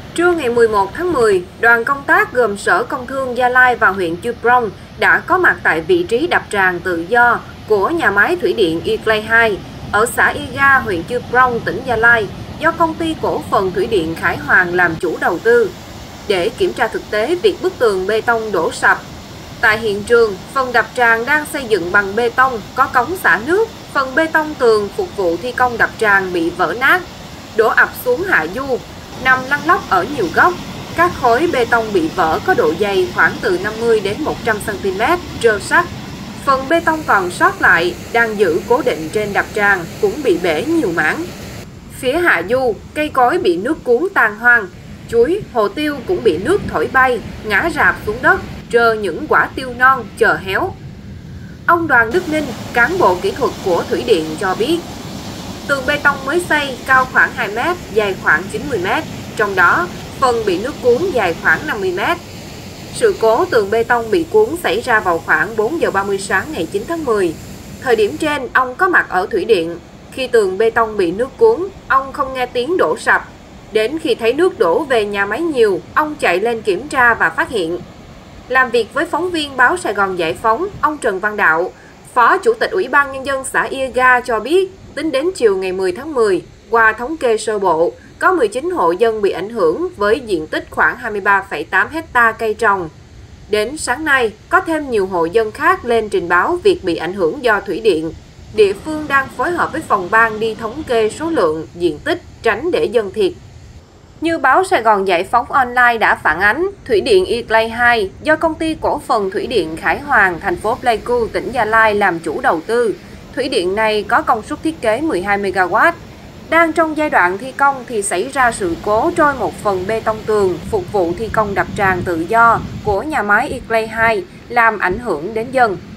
Trưa ngày 11 tháng 10, đoàn công tác gồm Sở Công Thương Gia Lai và huyện Chư Prong đã có mặt tại vị trí đập tràn tự do của nhà máy thủy điện Yclay 2 ở xã Iga, huyện Chư Prong, tỉnh Gia Lai do Công ty Cổ phần Thủy điện Khải Hoàng làm chủ đầu tư, để kiểm tra thực tế việc bức tường bê tông đổ sập. Tại hiện trường, phần đập tràn đang xây dựng bằng bê tông có cống xả nước, phần bê tông tường phục vụ thi công đập tràn bị vỡ nát, đổ ập xuống hạ du, nằm lăn lóc ở nhiều góc. Các khối bê tông bị vỡ có độ dày khoảng từ 50 đến 100 cm, trơ sắt. Phần bê tông còn sót lại đang giữ cố định trên đập tràn cũng bị bể nhiều mảng. Phía hạ du, cây cối bị nước cuốn tan hoang, chuối, hồ tiêu cũng bị nước thổi bay, ngã rạp xuống đất, trơ những quả tiêu non chờ héo. Ông Đoàn Đức Ninh, cán bộ kỹ thuật của thủy điện cho biết, tường bê tông mới xây cao khoảng 2 m, dài khoảng 90 m, trong đó phần bị nước cuốn dài khoảng 50 m. Sự cố tường bê tông bị cuốn xảy ra vào khoảng 4 giờ 30 sáng ngày 9 tháng 10. Thời điểm trên, ông có mặt ở thủy điện. Khi tường bê tông bị nước cuốn, ông không nghe tiếng đổ sập. Đến khi thấy nước đổ về nhà máy nhiều, ông chạy lên kiểm tra và phát hiện. Làm việc với phóng viên báo Sài Gòn Giải Phóng, ông Trần Văn Đạo, Phó Chủ tịch Ủy ban Nhân dân xã Iga cho biết, tính đến chiều ngày 10 tháng 10, qua thống kê sơ bộ, có 19 hộ dân bị ảnh hưởng với diện tích khoảng 23,8 hectare cây trồng. Đến sáng nay, có thêm nhiều hộ dân khác lên trình báo việc bị ảnh hưởng do thủy điện. Địa phương đang phối hợp với phòng ban đi thống kê số lượng, diện tích, tránh để dân thiệt. Như báo Sài Gòn Giải Phóng Online đã phản ánh, thủy điện Yclay 2 do Công ty Cổ phần Thủy điện Khải Hoàng, thành phố Pleiku, tỉnh Gia Lai làm chủ đầu tư. Thủy điện này có công suất thiết kế 12 MW. Đang trong giai đoạn thi công thì xảy ra sự cố trôi một phần bê tông tường phục vụ thi công đập tràn tự do của nhà máy Yclay 2 làm ảnh hưởng đến dân.